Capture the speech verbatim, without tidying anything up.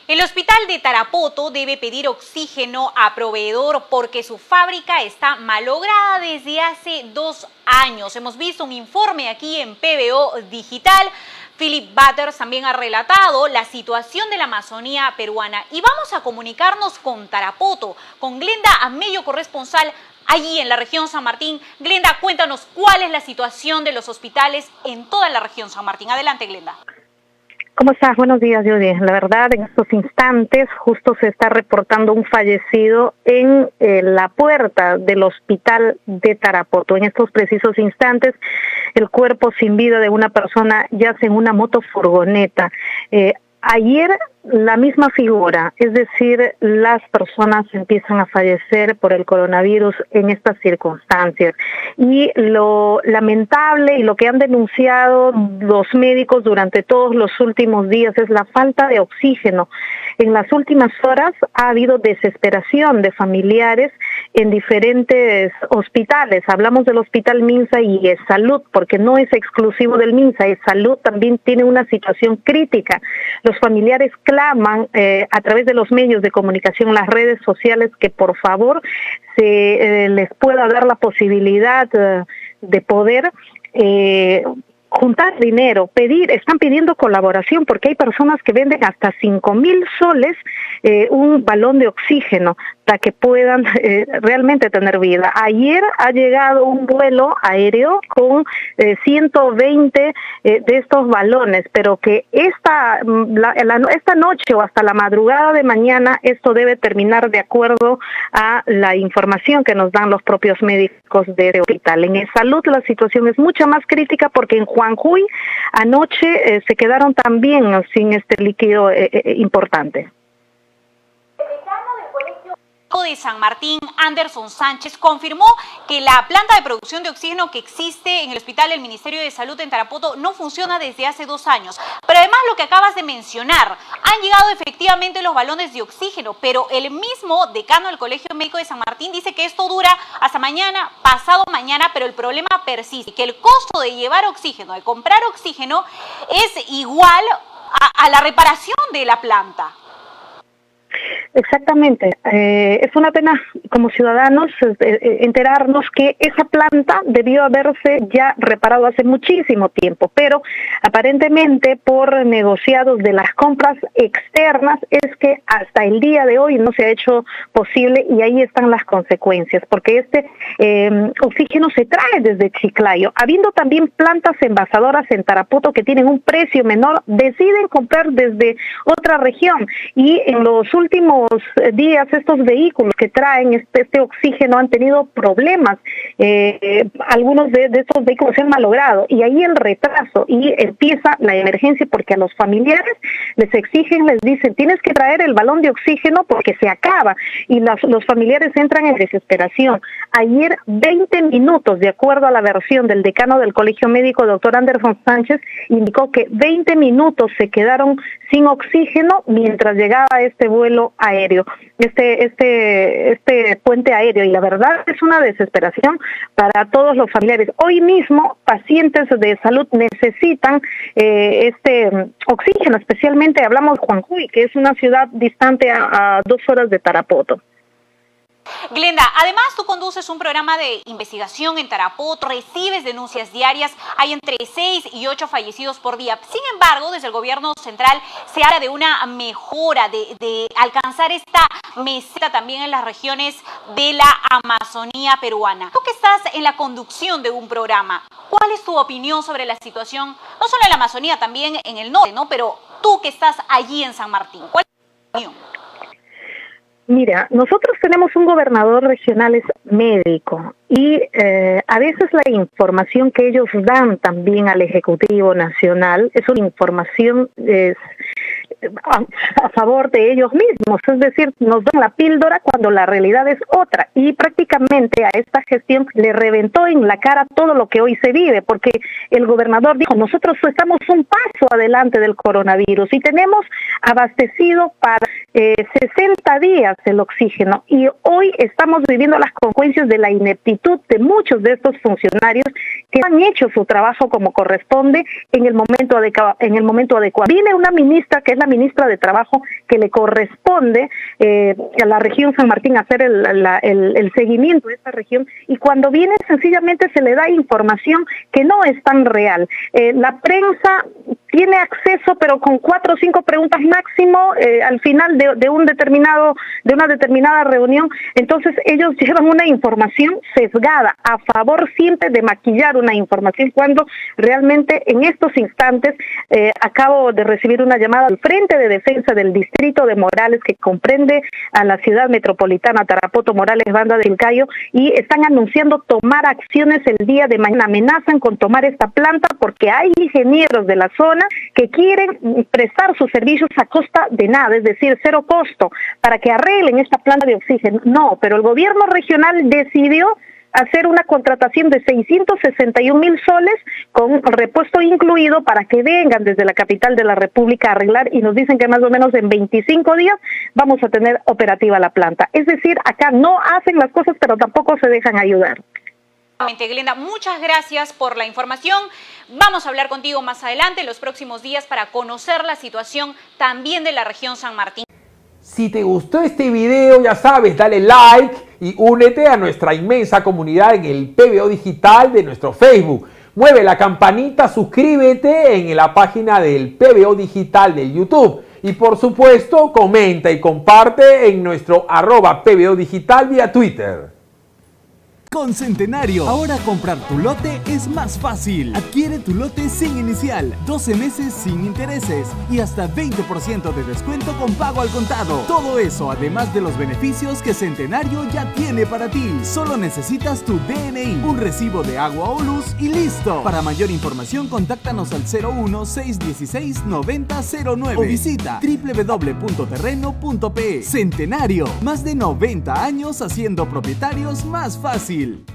El hospital de Tarapoto debe pedir oxígeno a proveedor porque su fábrica está malograda desde hace dos años. Hemos visto un informe aquí en P B O Digital. Philip Butters también ha relatado la situación de la Amazonía peruana. Y vamos a comunicarnos con Tarapoto, con Glenda Amello, corresponsal allí en la región San Martín. Glenda, cuéntanos cuál es la situación de los hospitales en toda la región San Martín. Adelante, Glenda. ¿Cómo estás? Buenos días, Judy. La verdad, en estos instantes justo se está reportando un fallecido en eh, la puerta del hospital de Tarapoto. En estos precisos instantes, el cuerpo sin vida de una persona yace en una motofurgoneta. Eh, ayer, la misma figura, es decir, las personas empiezan a fallecer por el coronavirus en estas circunstancias. Y lo lamentable y lo que han denunciado los médicos durante todos los últimos días es la falta de oxígeno. En las últimas horas ha habido desesperación de familiares en diferentes hospitales. Hablamos del Hospital Minsa y es Salud, porque no es exclusivo del Minsa, es Salud también tiene una situación crítica. Los familiares claman eh, a través de los medios de comunicación, las redes sociales, que por favor se eh, les pueda dar la posibilidad eh, de poder eh, juntar dinero, pedir, están pidiendo colaboración porque hay personas que venden hasta cinco mil soles eh, un balón de oxígeno para que puedan eh, realmente tener vida. Ayer ha llegado un vuelo aéreo con eh, ciento veinte eh, de estos balones, pero que esta, la, la, esta noche o hasta la madrugada de mañana esto debe terminar de acuerdo a la información que nos dan los propios médicos de hospital. En el Salud la situación es mucho más crítica porque en Juanjuy anoche eh, se quedaron también sin este líquido eh, eh, importante. De San Martín, Anderson Sánchez, confirmó que la planta de producción de oxígeno que existe en el hospital del Ministerio de Salud en Tarapoto no funciona desde hace dos años. Pero además lo que acabas de mencionar, han llegado efectivamente los balones de oxígeno, pero el mismo decano del Colegio Médico de San Martín dice que esto dura hasta mañana, pasado mañana, pero el problema persiste, que el costo de llevar oxígeno, de comprar oxígeno, es igual a, a la reparación de la planta. Exactamente. Eh, es una pena como ciudadanos eh, enterarnos que esa planta debió haberse ya reparado hace muchísimo tiempo, pero aparentemente por negociados de las compras externas es que hasta el día de hoy no se ha hecho posible y ahí están las consecuencias, porque este eh, oxígeno se trae desde Chiclayo. Habiendo también plantas envasadoras en Tarapoto que tienen un precio menor, deciden comprar desde otra región y en los últimos días estos vehículos que traen este, este oxígeno han tenido problemas, eh, algunos de, de estos vehículos se han malogrado y ahí el retraso y empieza la emergencia porque a los familiares les exigen, les dicen tienes que traer el balón de oxígeno porque se acaba y las, los familiares entran en desesperación. Ayer veinte minutos, de acuerdo a la versión del decano del Colegio Médico, doctor Anderson Sánchez, indicó que veinte minutos se quedaron sin oxígeno mientras llegaba este vuelo aéreo, este, este, este puente aéreo, y la verdad es una desesperación para todos los familiares. Hoy mismo pacientes de salud necesitan eh, este oxígeno, especialmente hablamos de Juanjuy, que es una ciudad distante a, a dos horas de Tarapoto. Glenda, además tú conduces un programa de investigación en Tarapoto, recibes denuncias diarias, hay entre seis y ocho fallecidos por día. Sin embargo, desde el gobierno central se habla de una mejora, de, de alcanzar esta meseta también en las regiones de la Amazonía peruana. Tú que estás en la conducción de un programa, ¿cuál es tu opinión sobre la situación, no solo en la Amazonía, también en el norte, ¿no? Pero tú que estás allí en San Martín, ¿cuál es tu opinión? Mira, nosotros tenemos un gobernador regional, es médico, y eh, a veces la información que ellos dan también al Ejecutivo Nacional es una información eh, a, a favor de ellos mismos, es decir, nos dan la píldora cuando la realidad es otra, y prácticamente a esta gestión le reventó en la cara todo lo que hoy se vive, porque el gobernador dijo, nosotros estamos un paso adelante del coronavirus y tenemos abastecido para eh, sesenta días el oxígeno, y hoy estamos viviendo las consecuencias de la ineptitud de muchos de estos funcionarios que han hecho su trabajo como corresponde en el momento adecuado. En el momento adecuado. Viene una ministra, que es la ministra de Trabajo, que le corresponde eh, a la región San Martín hacer el, la, el, el seguimiento de esta región, y cuando viene sencillamente se le da información que no es tan real. Eh, la prensa tiene acceso, pero con cuatro o cinco preguntas máximo eh, al final de, de un determinado, de una determinada reunión. Entonces ellos llevan una información sesgada, a favor siempre de maquillar una información, cuando realmente en estos instantes eh, acabo de recibir una llamada al Frente de Defensa del Distrito de Morales, que comprende a la ciudad metropolitana Tarapoto, Morales, Banda del Cayo, y están anunciando tomar acciones el día de mañana. Amenazan con tomar esta planta porque hay ingenieros de la zona que quieren prestar sus servicios a costa de nada, es decir, cero costo, para que arreglen esta planta de oxígeno. No, pero el gobierno regional decidió hacer una contratación de seiscientos sesenta y un mil soles con repuesto incluido para que vengan desde la capital de la República a arreglar, y nos dicen que más o menos en veinticinco días vamos a tener operativa la planta. Es decir, acá no hacen las cosas, pero tampoco se dejan ayudar. Glenda, muchas gracias por la información. Vamos a hablar contigo más adelante en los próximos días para conocer la situación también de la región San Martín. Si te gustó este video, ya sabes, dale like y únete a nuestra inmensa comunidad en el P B O Digital de nuestro Facebook. Mueve la campanita, suscríbete en la página del P B O Digital de YouTube. Y por supuesto, comenta y comparte en nuestro arroba P B O Digital vía Twitter. Con Centenario, ahora comprar tu lote es más fácil. Adquiere tu lote sin inicial, doce meses sin intereses y hasta veinte por ciento de descuento con pago al contado. Todo eso además de los beneficios que Centenario ya tiene para ti. Solo necesitas tu D N I, un recibo de agua o luz y listo. Para mayor información, contáctanos al cero uno, seis uno seis, nueve cero cero nueve o visita w w w punto terreno punto p e. Centenario, más de noventa años haciendo propietarios más fácil.